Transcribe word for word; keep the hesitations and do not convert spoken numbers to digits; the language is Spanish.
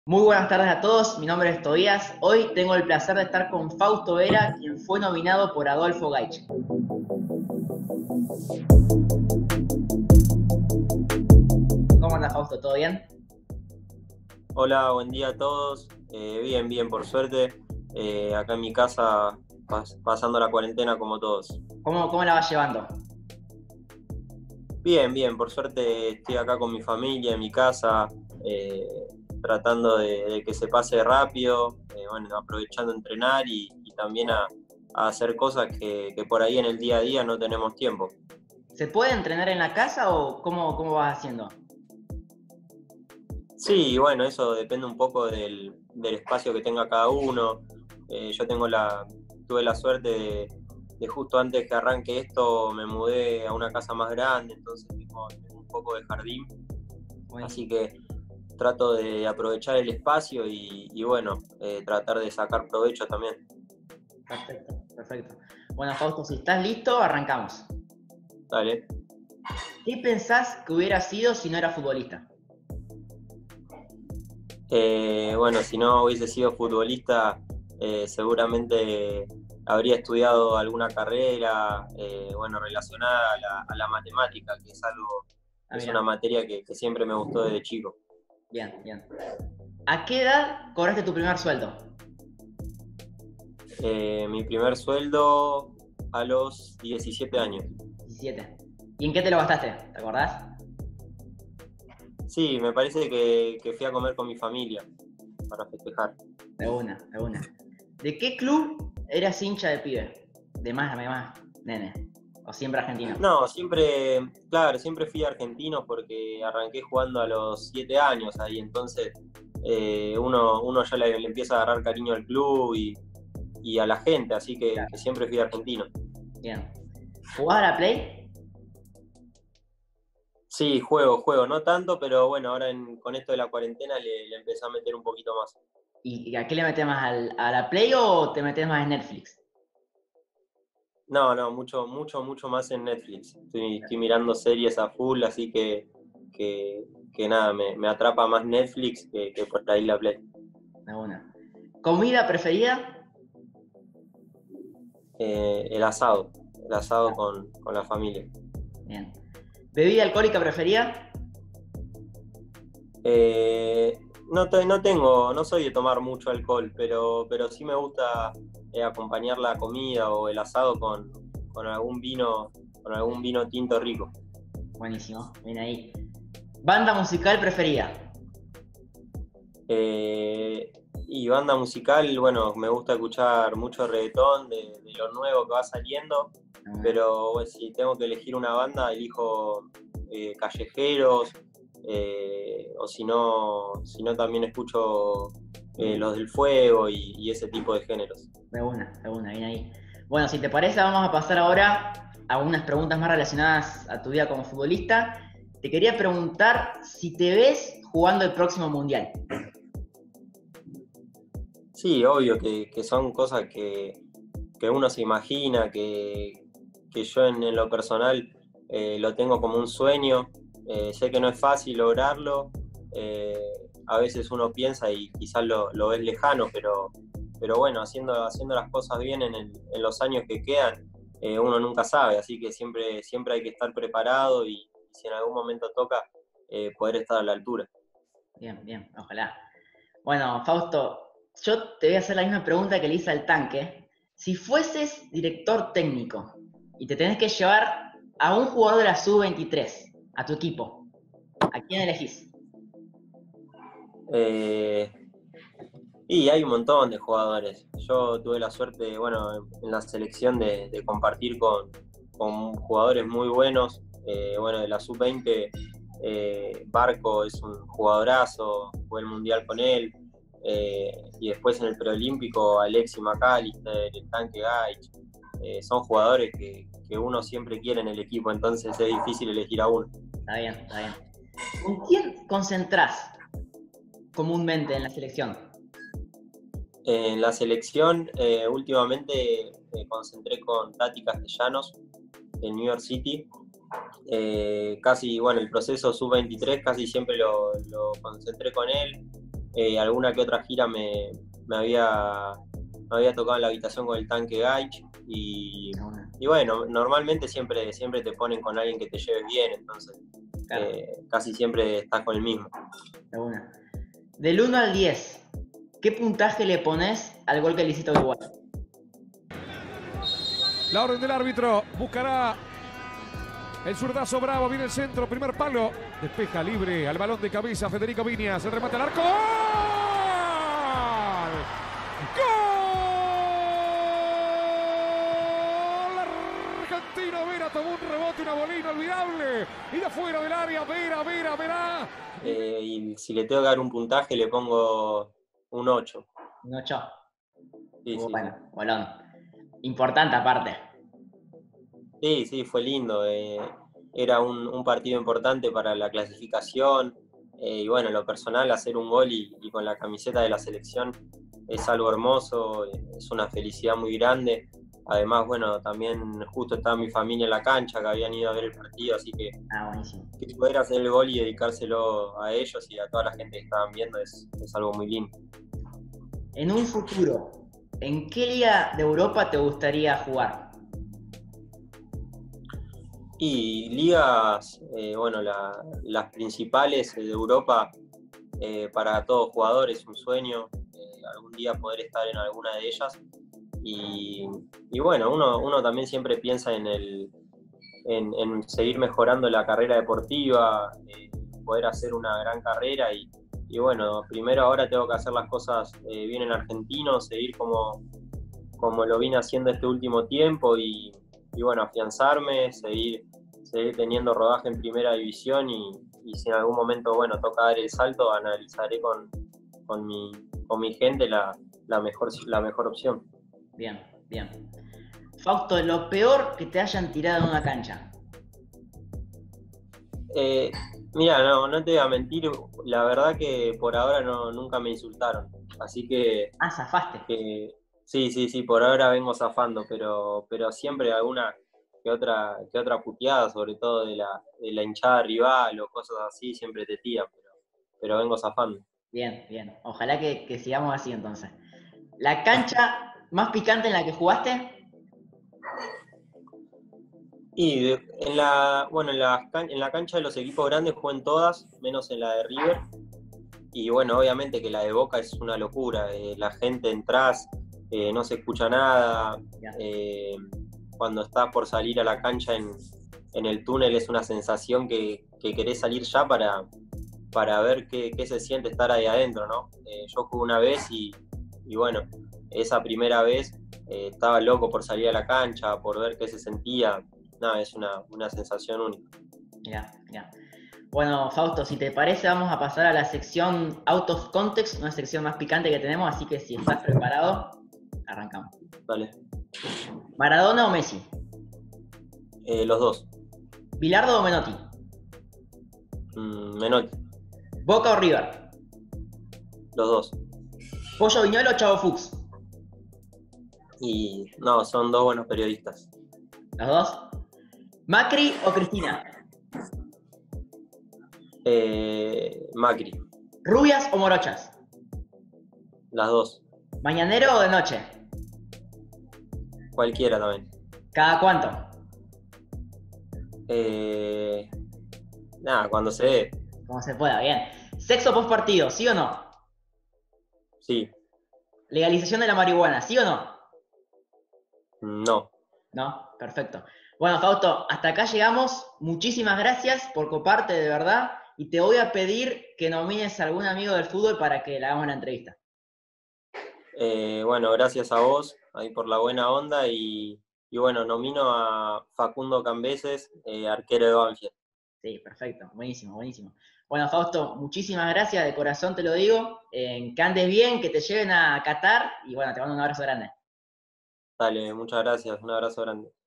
Muy buenas tardes a todos, mi nombre es Tobías. Hoy tengo el placer de estar con Fausto Vera, quien fue nominado por Adolfo Gaich. ¿Cómo anda, Fausto? ¿Todo bien? Hola, buen día a todos. Eh, bien, bien, por suerte. Eh, acá en mi casa, pas- pasando la cuarentena como todos. ¿Cómo, cómo la vas llevando? Bien, bien, por suerte estoy acá con mi familia, en mi casa, eh, tratando de, de que se pase rápido, eh, bueno, aprovechando a entrenar y, y también a, a hacer cosas que, que por ahí en el día a día no tenemos tiempo. ¿Se puede entrenar en la casa o cómo, cómo vas haciendo? Sí, bueno, eso depende un poco del, del espacio que tenga cada uno. Eh, yo tengo la, tuve la suerte de, de justo antes que arranque esto me mudé a una casa más grande, entonces tengo, tengo un poco de jardín, así Buenísimo. que trato de aprovechar el espacio y, y bueno, eh, tratar de sacar provecho también. Perfecto, perfecto. Bueno, Fausto, si estás listo, arrancamos. Dale. ¿Qué pensás que hubiera sido si no era futbolista? Eh, bueno, si no hubiese sido futbolista, eh, seguramente habría estudiado alguna carrera, eh, bueno, relacionada a la, a la matemática, que es algo, Ah, es mira, una materia que, que siempre me gustó desde chico. bien, bien. ¿A qué edad cobraste tu primer sueldo? Eh, mi primer sueldo a los diecisiete años. diecisiete. ¿Y en qué te lo gastaste? ¿Te acordás? Sí, me parece que, que fui a comer con mi familia para festejar. De una, de una. ¿De qué club eras hincha de pibe? De más, de más, nene. O siempre argentino. No, siempre, claro, siempre fui argentino porque arranqué jugando a los siete años ahí, entonces eh, uno, uno ya le, le empieza a agarrar cariño al club y, y a la gente, así que, que Claro. siempre fui argentino. Bien. ¿Jugás a la Play? Sí, juego, juego, no tanto, pero bueno, ahora en- con esto de la cuarentena le, le empecé a meter un poquito más. ¿Y y a qué le metes más? ¿Al- ¿A la Play o te metes más en Netflix? No, no, mucho, mucho, mucho más en Netflix. Estoy, estoy mirando series a full, así que, que, que nada, me, me atrapa más Netflix que, que por ahí la Play. De una. ¿Comida preferida? Eh, el asado, el asado con, con la familia. Bien. ¿Bebida alcohólica preferida? Eh, no, te- no tengo, no soy de tomar mucho alcohol, pero, pero sí me gusta eh, acompañar la comida o el asado con, con algún vino, con algún vino tinto rico. Buenísimo, bien ahí. ¿Banda musical preferida? Eh, y banda musical, bueno, me gusta escuchar mucho reggaetón de, de lo nuevo que va saliendo, De una. pero bueno, si tengo que elegir una banda, elijo eh, Callejeros, eh, o si no, si no también escucho eh, Los del Fuego y, y ese tipo de géneros. De una, de una, bien ahí. Bueno, si te parece, vamos a pasar ahora a unas preguntas más relacionadas a tu vida como futbolista. Te quería preguntar si te ves jugando el próximo Mundial. Sí, obvio que, que son cosas que, que uno se imagina, que, que yo en, en lo personal eh, lo tengo como un sueño. Eh, sé que no es fácil lograrlo, eh, a veces uno piensa y quizás lo, lo ves lejano, pero, pero bueno, haciendo, haciendo las cosas bien en, el- en los años que quedan, eh, uno nunca sabe, así que siempre, siempre hay que estar preparado y, si en algún momento toca, eh, poder estar a la altura. Bien, bien, ojalá. Bueno, Fausto, yo te voy a hacer la misma pregunta que le hice al tanque. Si fueses director técnico y te tenés que llevar a un jugador de la sub veintitrés a tu equipo, ¿a quién elegís? Eh, Y hay un montón de jugadores. Yo tuve la suerte, bueno, en la selección de, de compartir con, con jugadores muy buenos. Eh, bueno, de la sub veinte, eh, Barco es un jugadorazo, jugué el mundial con él. Eh, y después en el preolímpico, Alexis McAllister, el Tanque Gaich. Eh, son jugadores que, que uno siempre quiere en el equipo, entonces es difícil elegir a uno. Está bien, está bien. ¿Con quién concentrás comúnmente en la selección? En la selección, eh, últimamente me concentré con Tati Castellanos en New York City. Eh, casi, bueno, el proceso sub veintitrés casi siempre lo, lo concentré con él. Eh, alguna que otra gira me, me, había, me había tocado en la habitación con el Tanque Gaich. Y, y bueno, normalmente siempre, siempre te ponen con alguien que te lleves bien, entonces claro. eh, casi siempre estás con el mismo. De una. Del uno al diez, ¿qué puntaje le pones al gol que le hiciste a Uruguay? La orden del árbitro buscará el zurdazo bravo, viene el centro, primer palo, despeja libre al balón de cabeza Federico Viñas, el remate al arco. ¡Gol! ¡Gol! Argentino Vera tomó un rebote, una bola inolvidable, y de afuera del área, Vera, Vera, Vera. Eh, y si le tengo que dar un puntaje, le pongo un ocho. Un ocho. Sí, Muy sí, bueno, sí. bolón. Importante aparte. Sí, sí, fue lindo. Eh, era un, un partido importante para la clasificación. Eh, y bueno, en lo personal, hacer un gol y, y con la camiseta de la selección es algo hermoso, es una felicidad muy grande. Además, bueno, también justo estaba mi familia en la cancha, que habían ido a ver el partido, así que, ah, buenísimo. que poder hacer el gol y dedicárselo a ellos y a toda la gente que estaban viendo es, es algo muy lindo. En un futuro, ¿en qué liga de Europa te gustaría jugar? Y ligas, eh, bueno, la, las principales de Europa, eh, para todo jugador es un sueño, eh, algún día poder estar en alguna de ellas. Y, y bueno, uno, uno también siempre piensa en, el, en, en seguir mejorando la carrera deportiva, eh, poder hacer una gran carrera y, y bueno, primero ahora tengo que hacer las cosas eh, bien en argentino, seguir como, como lo vine haciendo este último tiempo y, y bueno, afianzarme, seguir, seguir teniendo rodaje en primera división y, y si en algún momento, bueno, toca dar el salto, analizaré con, con, mi, con mi gente la, la, mejor, la mejor opción. Bien, bien. Fausto, lo peor que te hayan tirado en una cancha. Eh, mira, no, no te voy a mentir, la verdad que por ahora no, nunca me insultaron, así que... Ah, zafaste. Que, sí, sí, sí, por ahora vengo zafando, pero, pero siempre alguna que otra, que otra puteada, sobre todo de la, de la hinchada rival o cosas así, siempre te tiran, pero, pero vengo zafando. Bien, bien. Ojalá que, que sigamos así entonces. ¿La cancha más picante en la que jugaste? Y de, en la, bueno, en la, en la cancha de los equipos grandes jugué en todas, menos en la de River. Y bueno, obviamente que la de Boca es una locura. Eh, la gente entras, eh, no se escucha nada. Eh, cuando estás por salir a la cancha en, en el túnel es una sensación que, que querés salir ya para, para ver qué, qué se siente estar ahí adentro, ¿no? Eh, yo jugué una vez y, y bueno, esa primera vez eh, estaba loco por salir a la cancha, por ver qué se sentía. Nada, es una, una sensación única. Ya, ya. Bueno, Fausto, si te parece, vamos a pasar a la sección Out of Context, una sección más picante que tenemos, así que si estás preparado, arrancamos. Dale. ¿Maradona o Messi? Eh, los dos. ¿Bilardo o Menotti? Mm, Menotti. ¿Boca o River? Los dos. ¿Pollo Viñolo o Chavo Fuchs? Y no, son dos buenos periodistas. ¿Los dos? ¿Macri o Cristina? Eh, Macri. ¿Rubias o morochas? Las dos. ¿Mañanero o de noche? Cualquiera también. ¿Cada cuánto? Eh, nada, cuando se dé. Como se pueda, bien. ¿Sexo post partido, sí o no? Sí. ¿Legalización de la marihuana, sí o no? No. No, perfecto. Bueno, Fausto, hasta acá llegamos. Muchísimas gracias por coparte, de verdad. Y te voy a pedir que nomines a algún amigo del fútbol para que le hagamos una entrevista. Eh, bueno, gracias a vos ahí por la buena onda y, y bueno, nomino a Facundo Cambeses, eh, arquero de Banfield. Sí, perfecto, buenísimo, buenísimo. Bueno, Fausto, muchísimas gracias, de corazón te lo digo. Eh, que andes bien, que te lleven a Qatar y bueno, te mando un abrazo grande. Dale, muchas gracias, un abrazo grande.